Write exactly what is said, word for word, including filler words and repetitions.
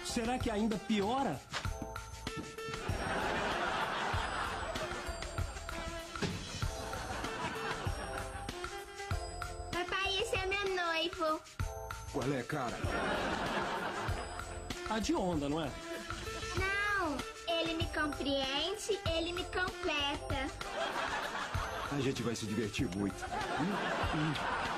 Será que ainda piora? Papai, esse é meu noivo. Qual é, cara? A de onda, não é? Não, ele me compreende, ele me completa. A gente vai se divertir muito. Hum, hum.